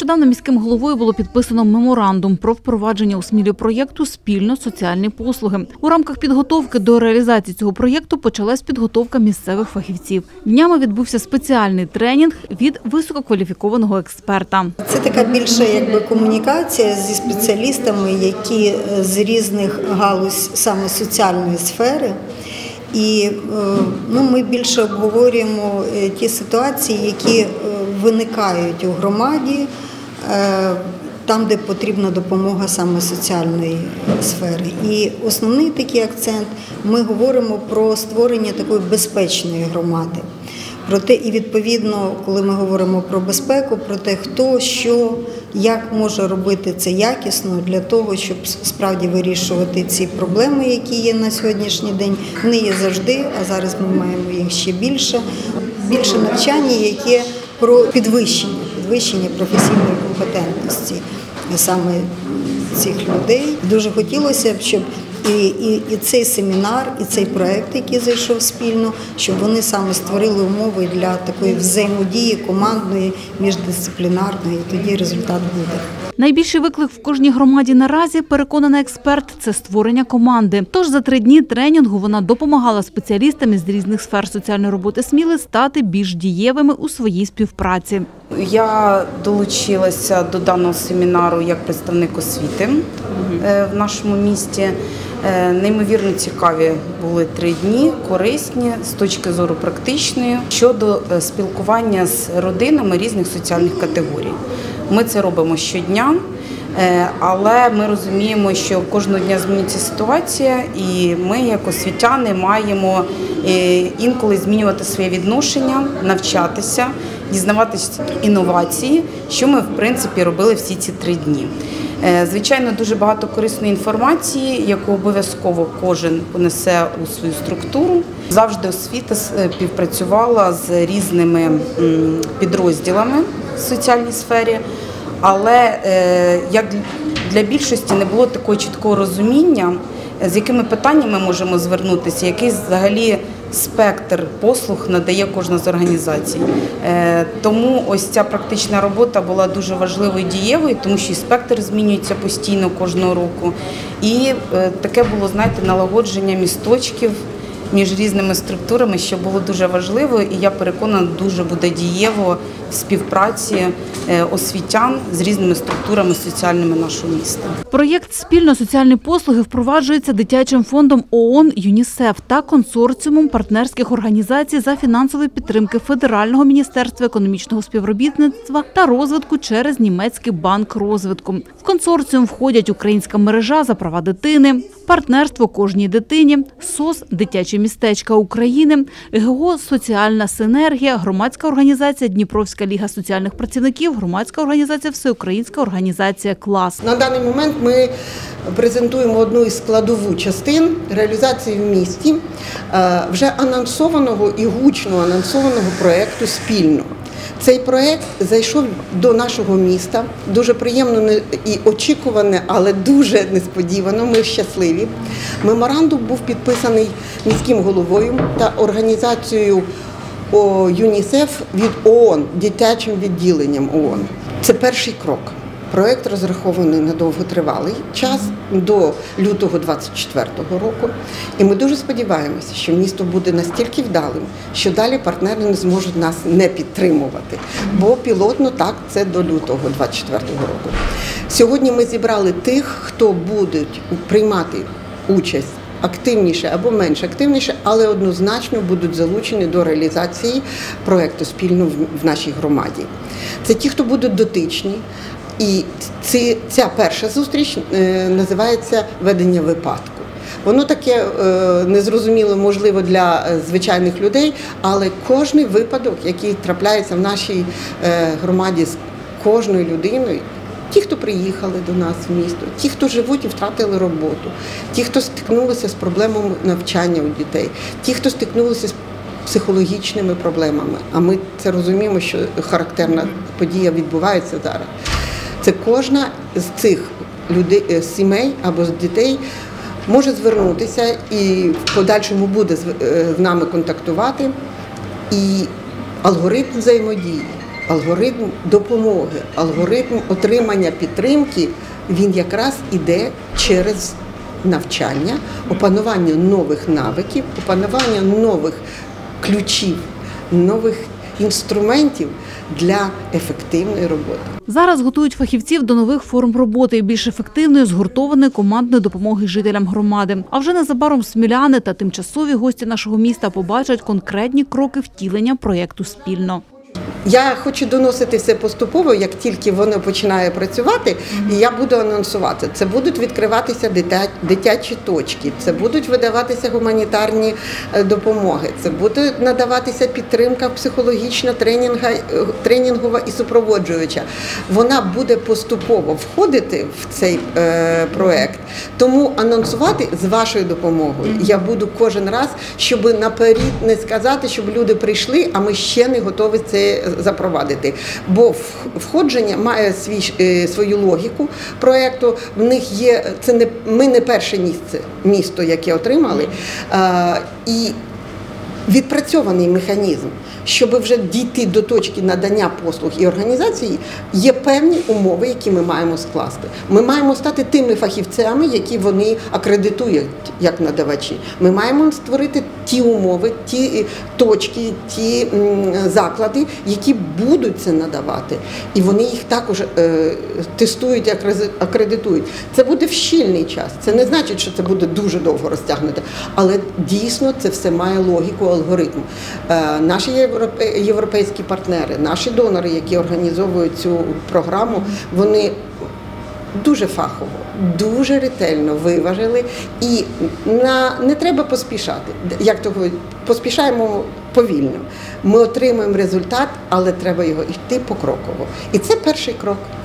Нещодавно міським головою було підписано меморандум про впровадження у Смілі проєкту «Спільно соціальні послуги». У рамках підготовки до реалізації цього проєкту почалась підготовка місцевих фахівців. Днями відбувся спеціальний тренінг від висококваліфікованого експерта. Це така більша комунікація зі спеціалістами, які з різних галузь саме соціальної сфери. І ми більше обговорюємо ті ситуації, які виникають у громаді, там, де потрібна допомога саме соціальної сфери. І основний такий акцент – ми говоримо про створення такої безпечної громади. Проте і відповідно, коли ми говоримо про безпеку, про те, хто, що, як може робити це якісно для того, щоб справді вирішувати ці проблеми, які є на сьогоднішній день. Вони є завжди, а зараз ми маємо їх ще більше. Більше навчання, яке про підвищення професійної компетентності саме цих людей. Дуже хотілося б, щоб і цей семінар, і цей проєкт, який зайшов спільно, щоб вони саме створили умови для такої взаємодії командної, міждисциплінарної, і тоді результат буде. Найбільший виклик в кожній громаді наразі, переконаний експерт, це створення команди. Тож за 3 дні тренінгу вона допомагала спеціалістам із різних сфер соціальної роботи Сміли стати більш дієвими у своїй співпраці. Я долучилася до даного семінару як представник освіти в нашому місті. Неймовірно цікаві були 3 дні, корисні з точки зору практичної щодо спілкування з родинами різних соціальних категорій. Ми це робимо щодня, але ми розуміємо, що кожного дня змінюється ситуація, і ми, як освітяни, маємо інколи змінювати своє відношення, навчатися, дізнаватися інновації, що ми, в принципі, робили всі ці 3 дні. Звичайно, дуже багато корисної інформації, яку обов'язково кожен понесе у свою структуру. Завжди освіта співпрацювала з різними підрозділами в соціальній сфері, але як для більшості не було такого чіткого розуміння, з якими питаннями можемо звернутися, який взагалі спектр послуг надає кожна з організацій. Тому ось ця практична робота була дуже важливою і дієвою, тому що і спектр змінюється постійно кожного року. І таке було, знаєте, налагодження місточків між різними структурами, що було дуже важливо, і я переконана, дуже буде дієво в співпраці освітян з різними структурами соціальними нашого міста. Проєкт «Спільно соціальні послуги» впроваджується дитячим фондом ООН «ЮНІСЕФ» та консорціумом партнерських організацій за фінансової підтримки Федерального міністерства економічного співробітництва та розвитку через Німецький банк розвитку. В консорціум входять Українська мережа за права дитини, Партнерство кожній дитині, СОС «Дитячі містечка України», ГО «Соціальна синергія», громадська організація «Дніпровська ліга соціальних працівників», громадська організація «Всеукраїнська організація «Клас». На даний момент ми презентуємо одну із складових частин реалізації в місті вже анонсованого і гучно анонсованого проєкту «Спільно». Цей проєкт зайшов до нашого міста, дуже приємно і очікуване, але дуже несподівано, ми щасливі. Меморандум був підписаний міським головою та організацією ЮНІСЕФ від ООН, дитячим відділенням ООН. Це перший крок. Проєкт розрахований на довготривалий час, до лютого 2024 року. І ми дуже сподіваємося, що місто буде настільки вдалим, що далі партнери не зможуть нас не підтримувати. Бо пілотно так, це до лютого 2024 року. Сьогодні ми зібрали тих, хто будуть приймати участь активніше або менш активніше, але однозначно будуть залучені до реалізації проєкту «Спільно» в нашій громаді. Це ті, хто будуть дотичні. І ця перша зустріч називається «Ведення випадку». Воно таке незрозуміло, можливо, для звичайних людей, але кожний випадок, який трапляється в нашій громаді з кожною людиною, ті, хто приїхали до нас в місто, ті, хто живуть і втратили роботу, ті, хто стикнулися з проблемами навчання у дітей, ті, хто стикнулися з психологічними проблемами, а ми це розуміємо, що характерна подія відбувається зараз. Це кожна з цих людей, сімей або з дітей може звернутися і в подальшому буде з нами контактувати. І алгоритм взаємодії, алгоритм допомоги, алгоритм отримання підтримки, він якраз іде через навчання, опанування нових навиків, опанування нових ключів, нових інструментів для ефективної роботи. Зараз готують фахівців до нових форм роботи і більш ефективної, згуртованої командної допомоги жителям громади. А вже незабаром сміляни та тимчасові гості нашого міста побачать конкретні кроки втілення проєкту спільно. Я хочу доносити все поступово, як тільки воно починає працювати, і я буду анонсувати. Це будуть відкриватися дитячі точки, це будуть видаватися гуманітарні допомоги, це буде надаватися підтримка психологічна, тренінгова і супроводжуюча. Вона буде поступово входити в цей проєкт. Тому анонсувати з вашою допомогою я буду кожен раз, щоб наперед не сказати, щоб люди прийшли, а ми ще не готові це запровадити. Бо входження має свою логіку проєкту. В них є, ми не перше місто, яке отримали, і відпрацьований механізм. Щоб вже дійти до точки надання послуг і організації, є певні умови, які ми маємо скласти. Ми маємо стати тими фахівцями, які вони акредитують як надавачі. Ми маємо створити ті умови, ті точки, ті заклади, які будуть це надавати. І вони їх також тестують, акредитують. Це буде в щільний час. Це не значить, що це буде дуже довго розтягнуто. Але дійсно це все має логіку, алгоритм. Наші європейські партнери, наші донори, які організовують цю програму, вони дуже фахово, дуже ретельно виважили і не треба поспішати. Як то говорять, поспішаємо повільно. Ми отримуємо результат, але треба його йти покроково. І це перший крок.